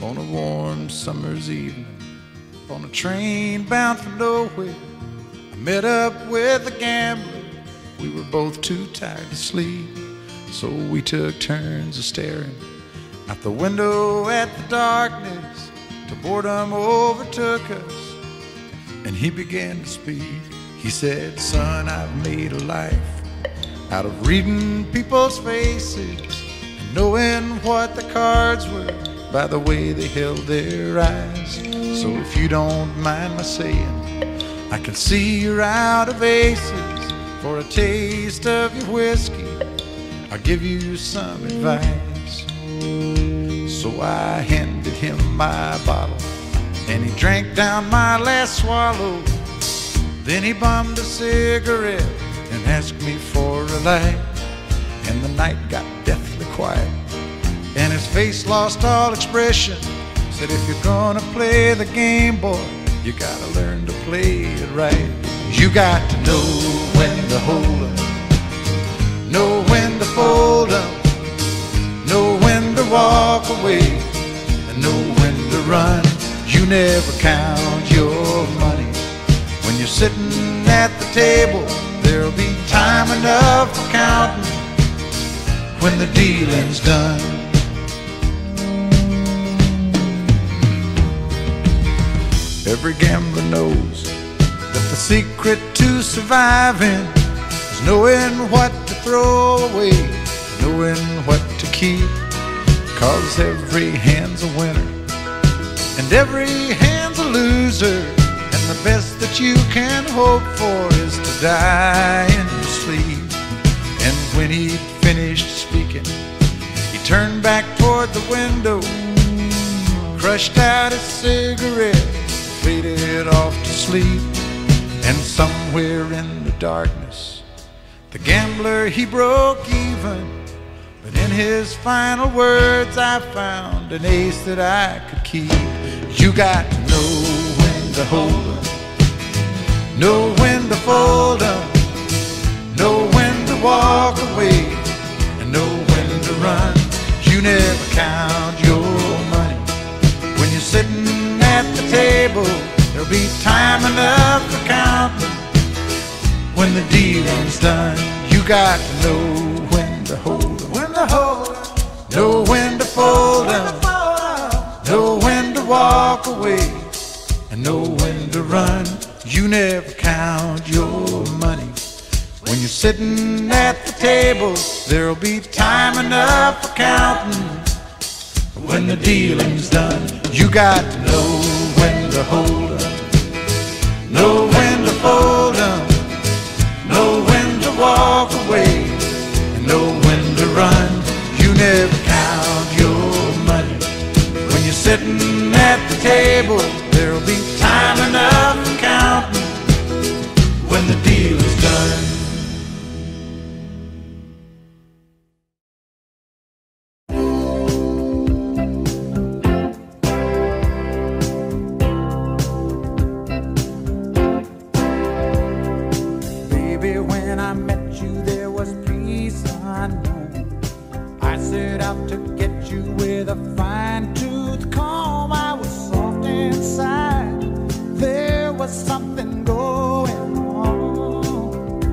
on a warm summer's evening, on a train bound for nowhere. I met up with a gambler. We were both too tired to sleep, so we took turns of staring out the window at the darkness till boredom overtook us, and he began to speak. He said, "Son, I've made a life out of reading people's faces and knowing what the cards were by the way they held their eyes. So if you don't mind my saying, I can see you're out of aces. For a taste of your whiskey, I'll give you some advice." So I handed him my bottle, and he drank down my last swallow. Then he bummed a cigarette and asked me for a light, and the night got deathly quiet, and his face lost all expression. Said, "If you're gonna play the game, boy, you gotta learn to play it right. You got to know when to hold up, know when to fold up, know when to walk away, and know when to run. You never count your money when you're sitting at the table. There'll be time enough for counting when the dealing's done." Every gambler knows that the secret to surviving is knowing what to throw away, knowing what to keep. 'Cause every hand's a winner and every hand's a loser, and the best that you can hope for is to die in your sleep. And when he'd finished speaking, he turned back toward the window, crushed out his cigarette, faded off to sleep. And somewhere in the darkness, the gambler, he broke even. But in his final words, I found an ace that I could keep. You got to know when to hold up, know when to fold up, know when to walk away, and know when to run. You never count your money when you're sitting at the table. There'll be time enough for counting when the dealing's done. You got to know when to hold up, when to hold up, know when to fold up, know when to walk away, and know when to run. You never count your money when you're sitting at the table. There'll be time enough for counting when the dealing's done. You got to know when to hold up, know when to fold up, know when to walk away, and know when to run. You never count your money when you're sitting at the table. There'll be time enough for counting when the deal is done. To get you with a fine-tooth comb, I was soft inside. There was something going on.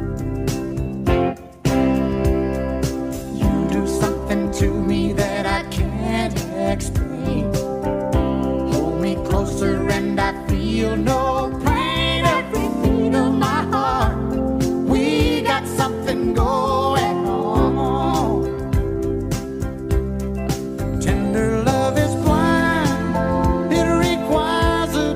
You do something to me that I can't explain. Hold me closer and I feel no pain. Every beat of my heart, we got something going on. Tender love is blind, it requires a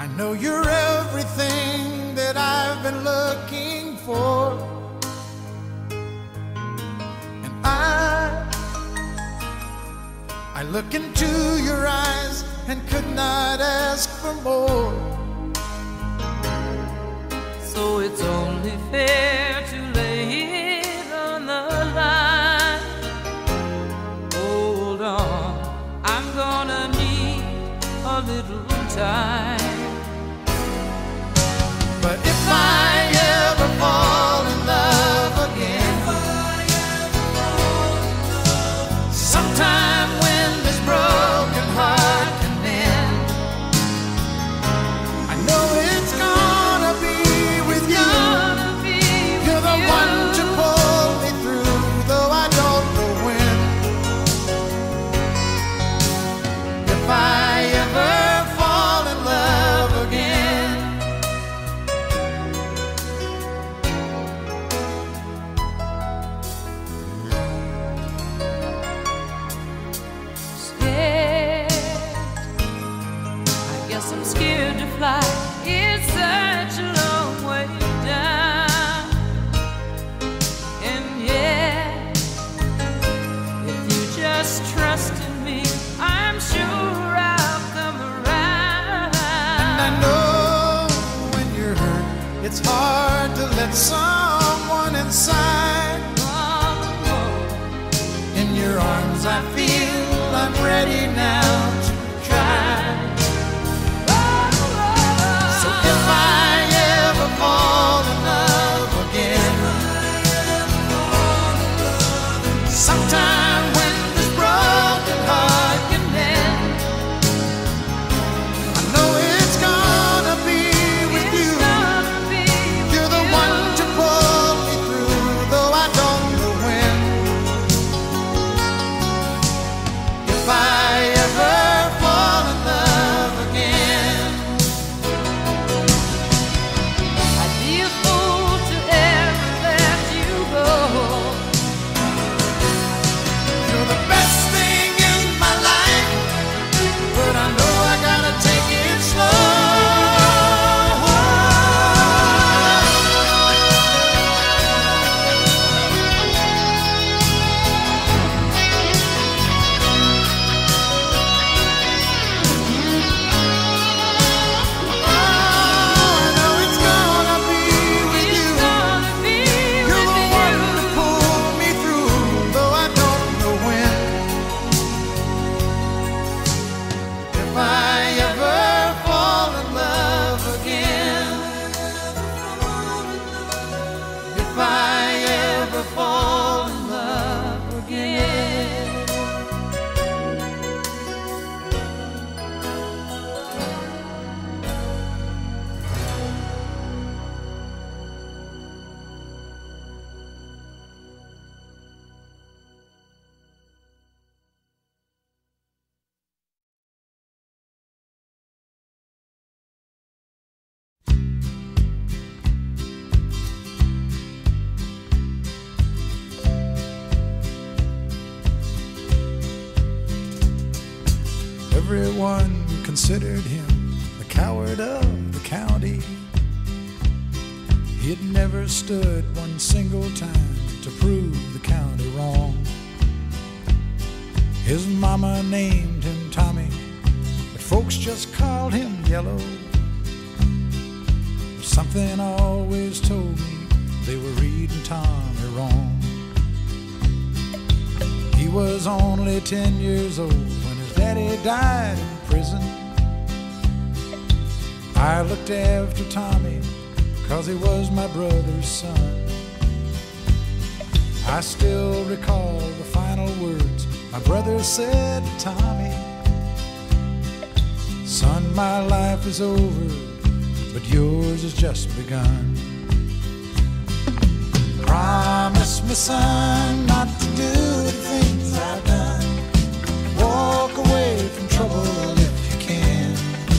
I know you're everything that I've been looking for, and I look into your eyes and could not ask for more. So it's only fair to lay it on the line. Hold on, I'm gonna need a little time. But if I ever fall in love again, sometime when this broken heart can mend, I know it's gonna be with you. You're the one to pull me through, though I don't know when. If I ever fall in love again, I'm scared to fly, it's such a long way down. And yeah, if you just trust in me, I'm sure I'll come around. and I know when you're hurt, it's hard to let someone inside. In your arms I feel I'm ready now to try. Fall in love again, sometime when this broken heart can mend, I know it's gonna be with you. You're the one to pull me through, though I don't know when. If I ever fall in love again, everyone considered him the coward of the county. He'd never stood one single time to prove the county wrong. His mama named him Tommy, but folks just called him Yellow. Something always told me they were reading Tommy wrong. He was only 10 years old when his daddy died in prison. I looked after Tommy 'cause he was my brother's son. I still recall the final words my brother said to Tommy. Son, my life is over, but yours has just begun. Promise me, son, not to do the things I've done. Walk away from trouble if you can.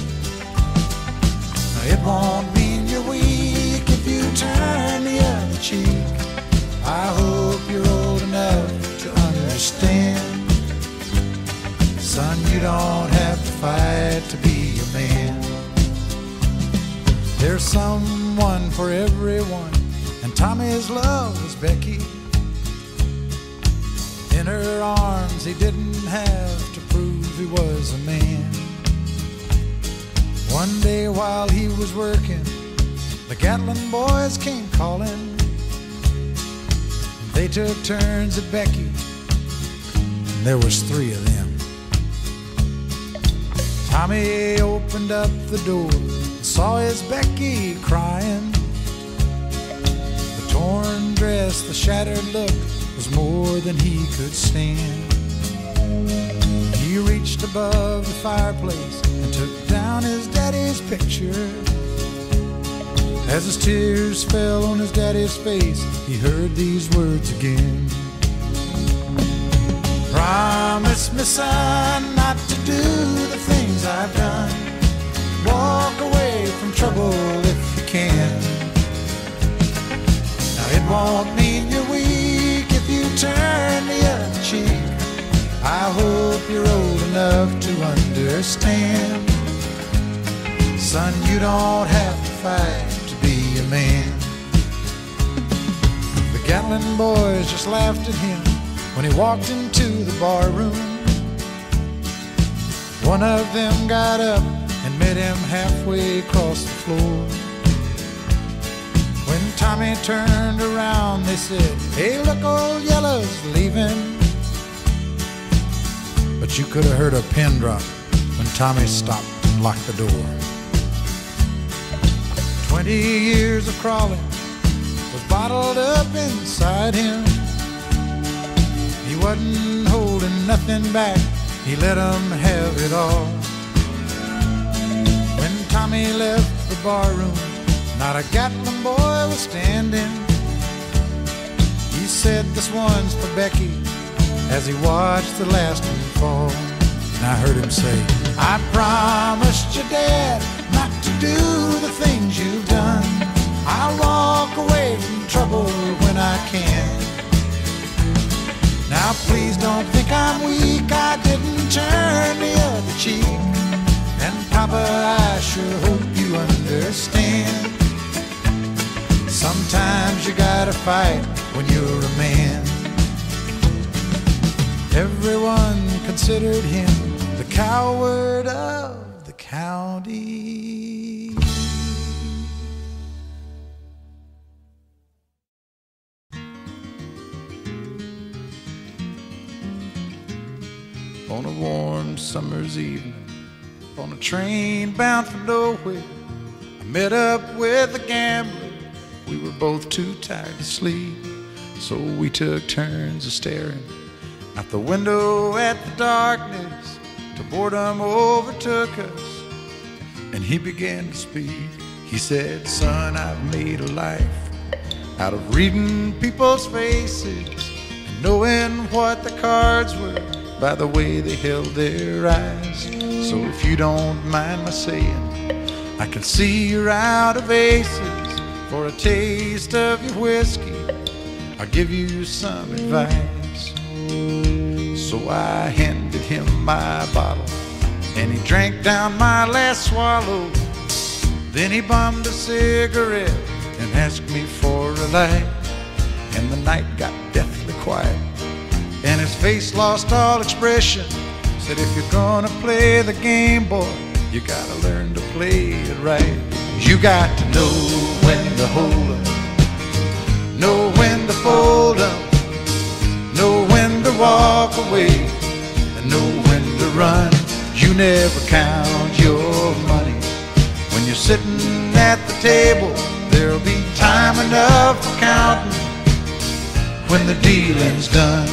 It won't mean you're weak if you turn the other cheek. I hope you're old enough to understand. Son, you don't have to fight to be a man. There's someone for everyone, and Tommy's love was Becky. In her arms he didn't have to prove he was a man. One day while he was working, the Gatlin boys came calling. They took turns at Becky, and there was 3 of them. Tommy opened up the door and saw his Becky crying. The torn dress, the shattered look was more than he could stand. He reached above the fireplace and took down his daddy's picture. As his tears fell on his daddy's face, he heard these words again. Promise me, son, not to do the things I've done. Walk away from trouble if you can. Now it won't mean you're weak if you turn the other cheek. I hope you're old enough to understand. Son, you don't have to fight to be a man. The Gatlin boys just laughed at him when he walked into the bar room. One of them got up and met him halfway across the floor. When Tommy turned around, they said, "Hey, look, old Yellow's leaving." But you could have heard a pin drop when Tommy stopped and locked the door. 20 years of crawling was bottled up inside him. He wasn't holding nothing back, he let them have it all. When Tommy left the bar room, not a Gatlin boy was standing. He said, "This one's for Becky," as he watched the last one fall. And I heard him say, "I promised your dad not to do the things you've done. I'll walk away from trouble when I can. Now please don't think I'm weak, I didn't turn the other cheek. And Papa, I sure hope you understand. Sometimes you gotta fight when you're a man." Everyone considered him the coward of the county. On a warm summer's evening, on a train bound for nowhere, I met up with a gambler. We were both too tired to sleep, so we took turns of staring out the window at the darkness till boredom overtook us, and he began to speak. He said, "Son, I've made a life out of reading people's faces and knowing what the cards were by the way they held their eyes. So if you don't mind my saying, I can see you're out of aces. For a taste of your whiskey, I'll give you some advice." So I handed him my bottle, and he drank down my last swallow. Then he bummed a cigarette and asked me for a light. And the night got deathly quiet, and his face lost all expression. Said, "If you're gonna play the game, boy, you gotta learn to play it right. You got to know when to hold up, know when to fold up, know when to walk away, and know when to run. You never count your money when you're sitting at the table. There'll be time enough for counting when the dealing's done."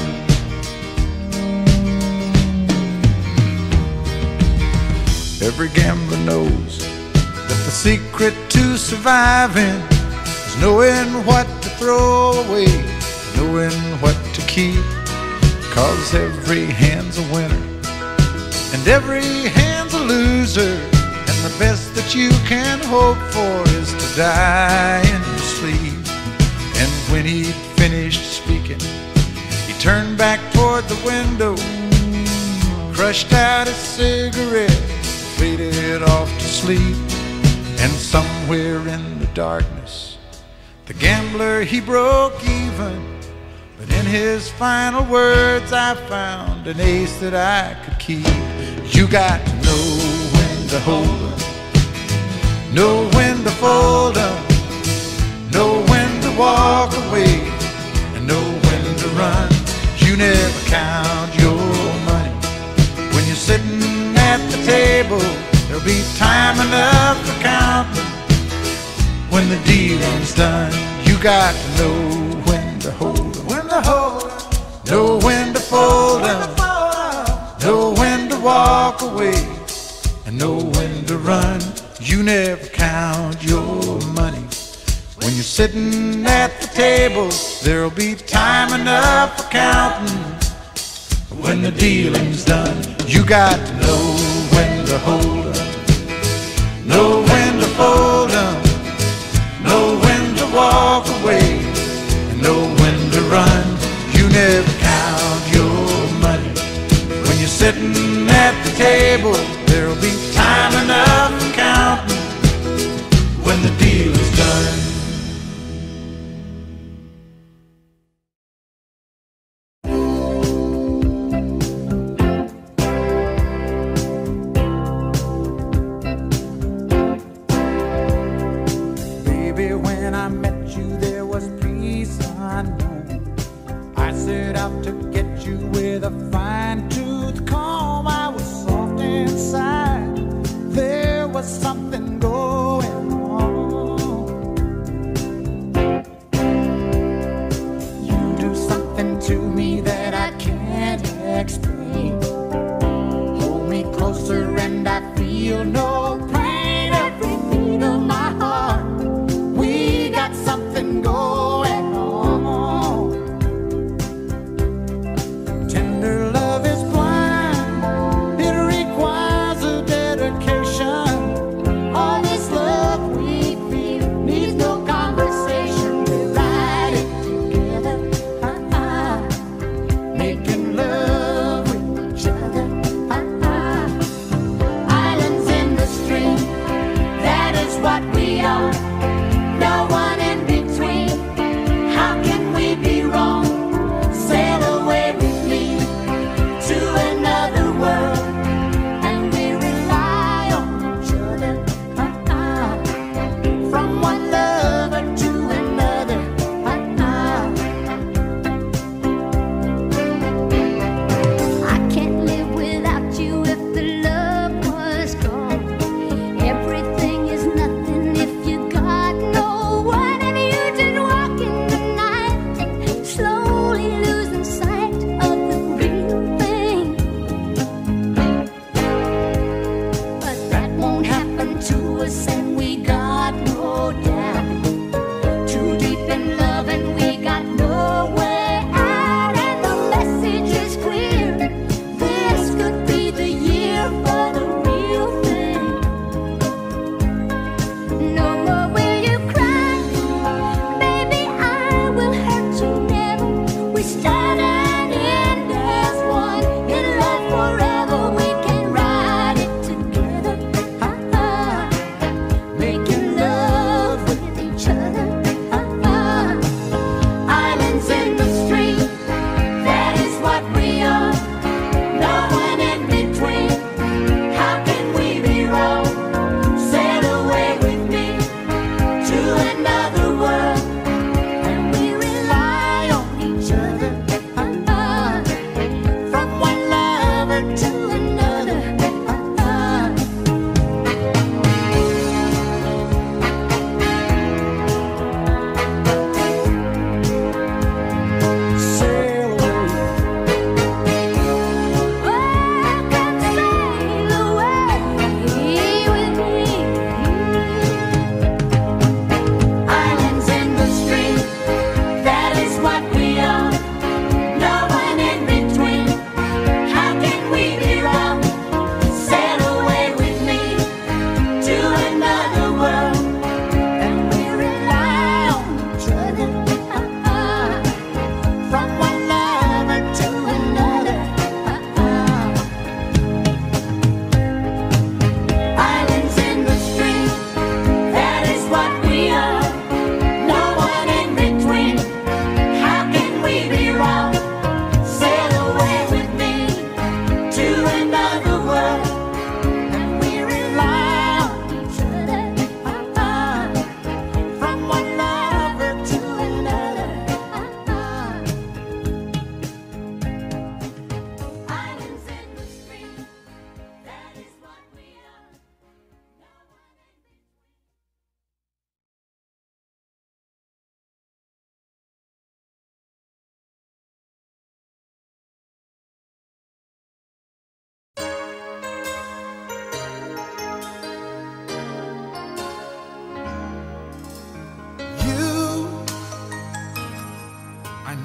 Every gambler knows that the secret to surviving is knowing what to throw away, knowing what to keep. 'Cause every hand's a winner and every hand's a loser, and the best that you can hope for is to die in your sleep. And when he'd finished speaking, he turned back toward the window, crushed out his cigarette, faded off to sleep. And somewhere somewhere in the darkness, the gambler, he broke even. But in his final words I found an ace that I could keep. You got to know when to hold 'em, know when to fold 'em, know when to walk away, and know when to run. You never count your money when you're sitting at the table. There'll be time enough for counting when the dealing's done. You got to know when to hold 'em, when to hold 'em, know when to fold 'em, know when to walk away, and know when to run. You never count your money when you're sitting at the table. There'll be time enough for counting when the dealing's done. You got to know when to hold 'em, know when to fold 'em, know when to walk away, and know when to run. You never count your money when you're sitting at the table. There'll be time enough for counting when the deal is done.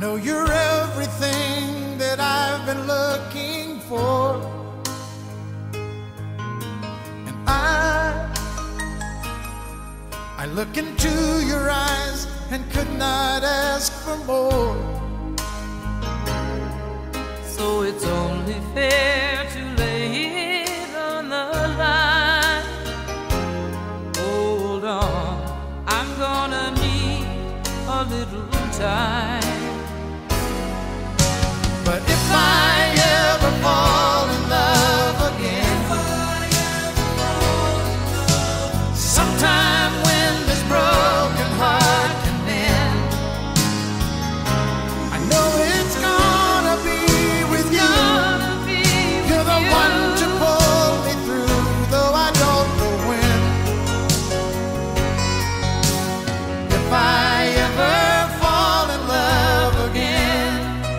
know you're everything that I've been looking for. And I look into your eyes and could not ask for more. So it's only fair to lay it on the line. Hold on, I'm gonna need a little time. But if I ever fall in love again, sometime when this broken heart can mend, I know it's gonna be with you. You're the one to pull me through, though I don't know when. If I ever fall in love again,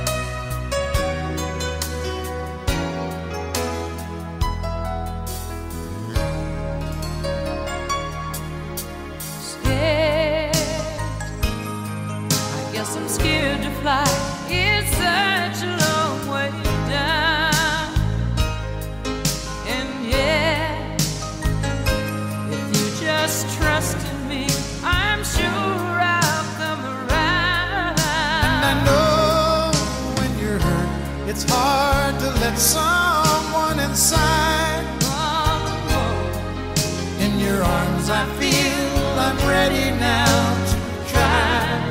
I'm scared to fly, it's such a long way down. And yeah, if you just trust in me, I'm sure I'll come around. and I know when you're hurt, it's hard to let someone inside. In your arms I feel I'm ready now to try.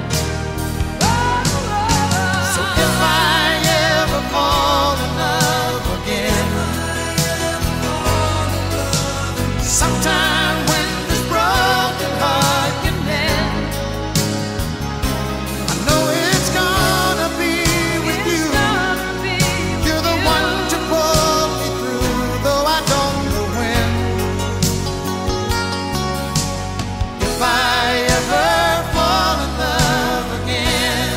Fall in love again, sometime when this broken heart can mend, I know it's gonna be with you. You're the one to pull me through, though I don't know when. If I ever fall in love again,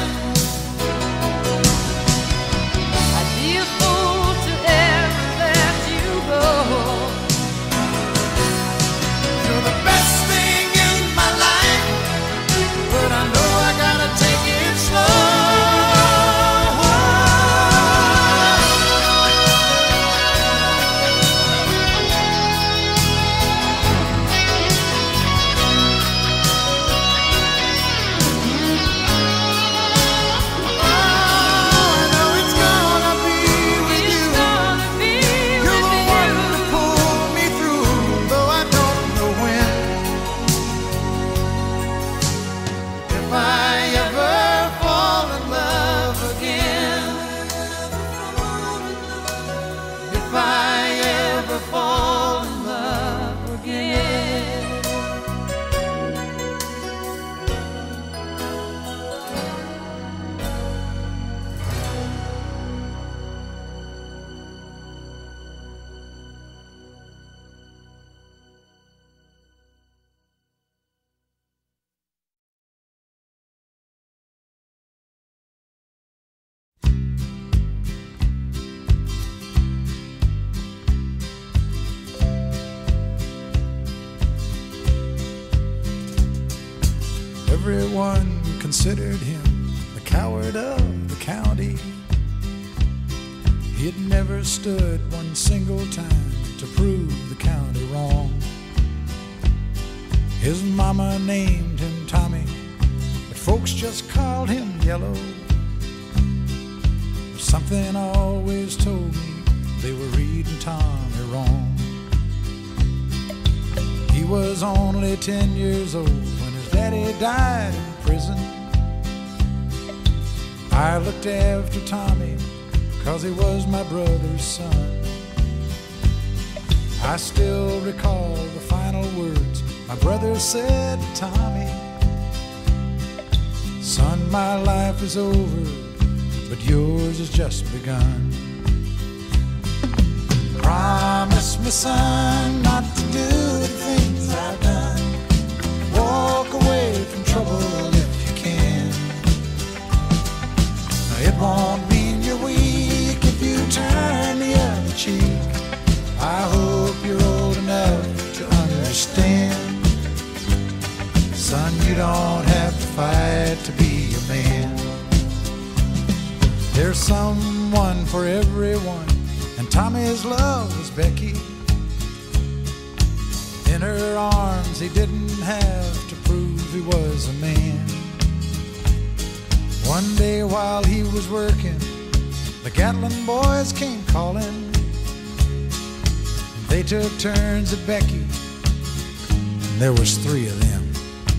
everyone considered him the coward of the county. He'd never stood one single time to prove the county wrong. His mama named him Tommy, but folks just called him Yellow. But something always told me they were reading Tommy wrong. He was only 10 years old when his daddy died in prison. I looked after Tommy 'cause he was my brother's son. I still recall the final words my brother said to Tommy. Son, my life is over, but yours has just begun. Promise me, son, not to do the things I've done. Walk away from trouble if you can. Now, it won't mean you're weak if you turn the other cheek. I hope you're old enough to understand. Son, you don't have to fight to be a man. was someone for everyone, and Tommy's love was Becky. In her arms he didn't have to prove he was a man. One day while he was working, the Gatlin boys came calling. They took turns at Becky, and there was 3 of them.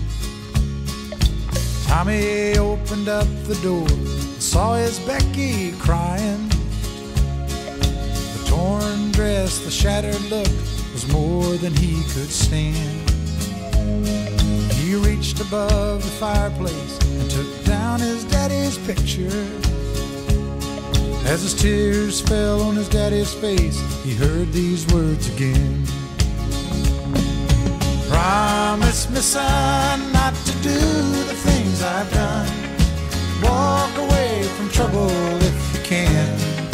Tommy opened up the door and saw his Becky crying. The torn dress, the shattered look was more than he could stand. He reached above the fireplace and took down his daddy's picture. As his tears fell on his daddy's face, he heard these words again. Promise me, son, not to do the things I've done. Walk away from trouble if you can.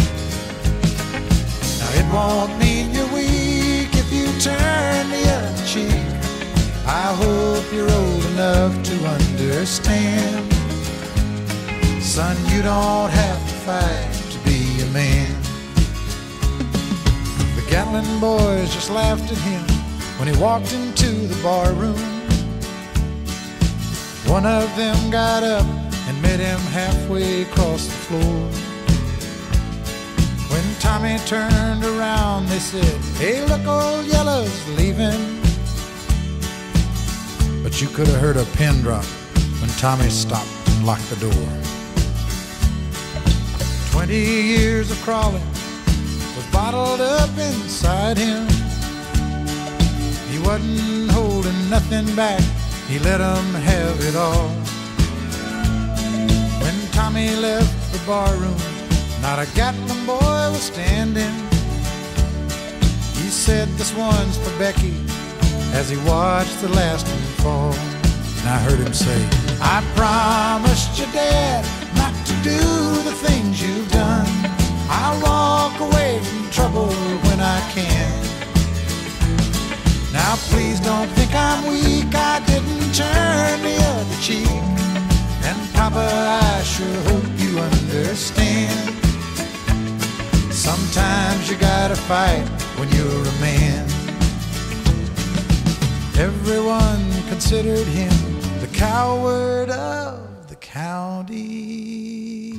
Now it won't mean you're weak if you turn the other cheek. I hope you're old enough to understand. Son, you don't have to fight to be a man. The Gatlin boys just laughed at him when he walked into the bar room. One of them got up and met him halfway across the floor. When Tommy turned around, they said, "Hey, look, old Yellow's leaving." But you could have heard a pin drop when Tommy stopped and locked the door. 20 years of crawling was bottled up inside him. He wasn't holding nothing back, he let them have it all. When Tommy left the barroom, not a Gatlin boy was standing. He said, "This one's for Becky," as he watched the last one fall. And I heard him say, "I promised your dad not to do the things you've done. I'll walk away from trouble when I can. Now please don't think I'm weak, I didn't turn the other cheek. And Papa, I sure hope you understand. Sometimes you gotta fight when you're a man." Everyone considered him the coward of the county.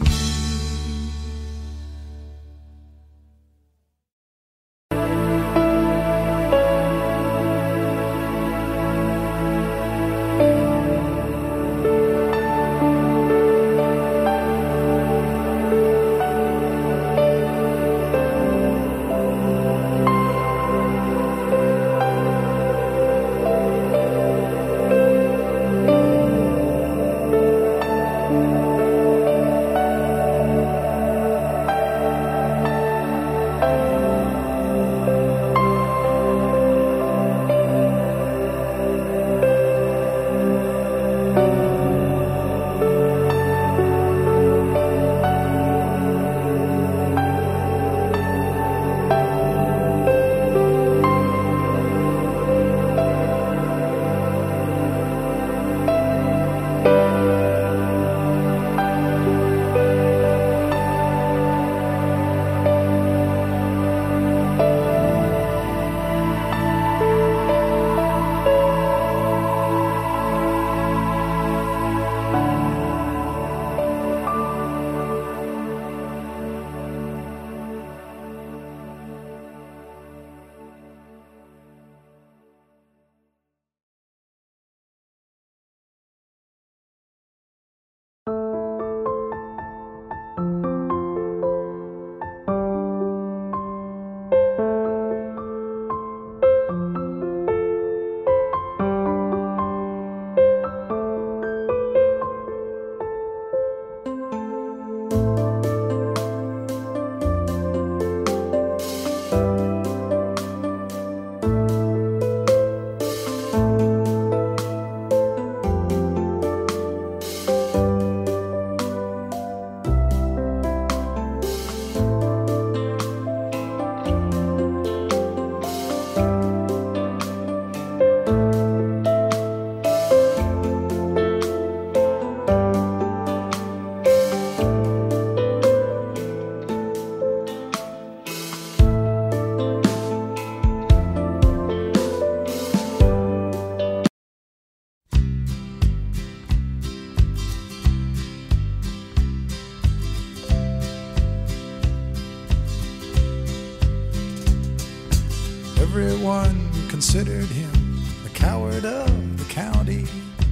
considered him the coward of the county.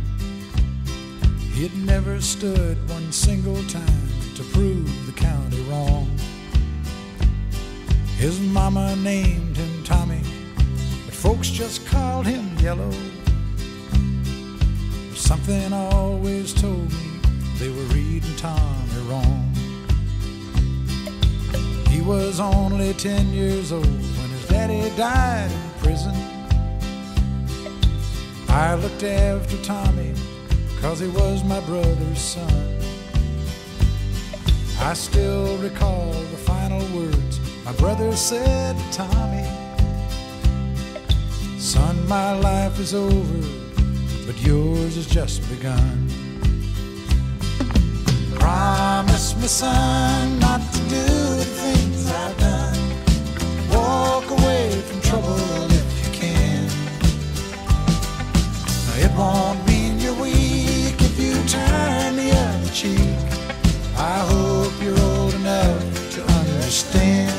He'd never stood one single time to prove the county wrong. His mama named him Tommy, but folks just called him Yellow. Something always told me they were reading Tommy wrong. He was only 10 years old when his daddy died in prison. I looked after Tommy 'cause he was my brother's son. I still recall the final words my brother said to Tommy. Son, my life is over, but yours has just begun. Promise me, son, not to do the things I've done. Walk away from trouble if you can. Now, it won't mean you're weak if you turn the other cheek. I hope you're old enough to understand.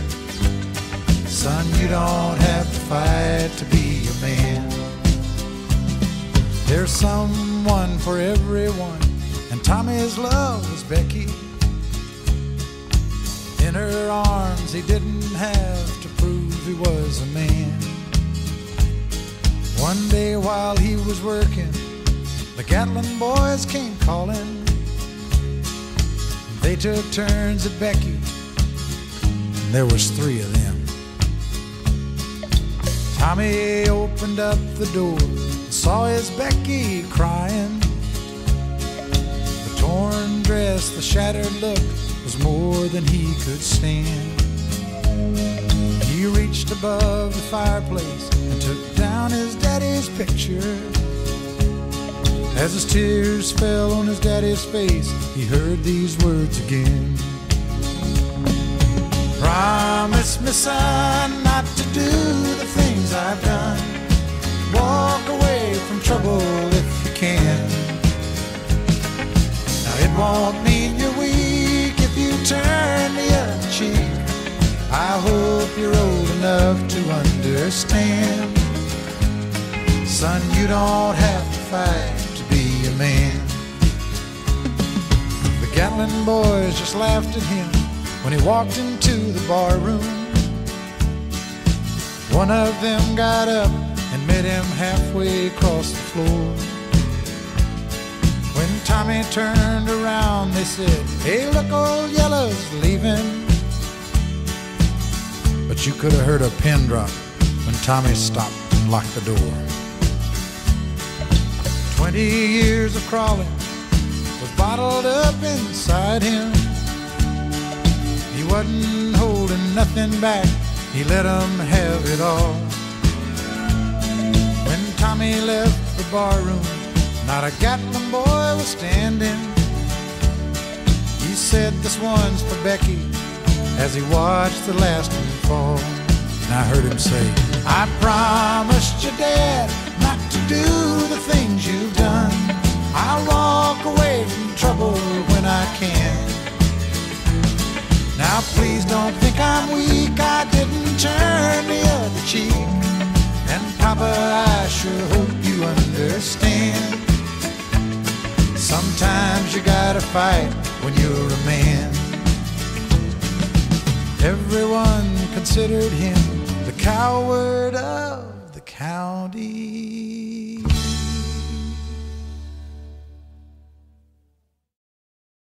Son, you don't have to fight to be a man. There's someone for everyone, and Tommy's love was Becky. In her arms he didn't have to prove he was a man. One day while he was working, the Gatlin boys came calling. They took turns at Becky, and there was 3 of them. Tommy opened up the door, saw his Becky crying. The torn dress, the shattered look was more than he could stand. He reached above the fireplace and took down his daddy's picture. As his tears fell on his daddy's face, he heard these words again. Promise me, son, not to do the things I've done. Walk away from trouble if you can. Now, it won't mean you're weak if you turn the other cheek. I hope you're old enough to understand. Son, you don't have to fight to be a man. The Gatlin boys just laughed at him when he walked into the bar room. One of them got up and met him halfway across the floor. When Tommy turned around, they said, "Hey, look, old Yellow's leaving." But you could have heard a pin drop when Tommy stopped and locked the door. 20 years of crawling was bottled up inside him. He wasn't holding nothing back, he let 'em have it all. When Tommy left the barroom, not a Gatlin boy was standing. He said, "This one's for Becky," as he watched the last one fall. And I heard him say, "I promised your dad not to do the things you've done. I'll walk away from trouble when I can. Now please don't think I'm weak, I didn't turn the other cheek. And Papa, I sure hope you understand. Sometimes you gotta fight when you're a man." Everyone considered him the coward of the county.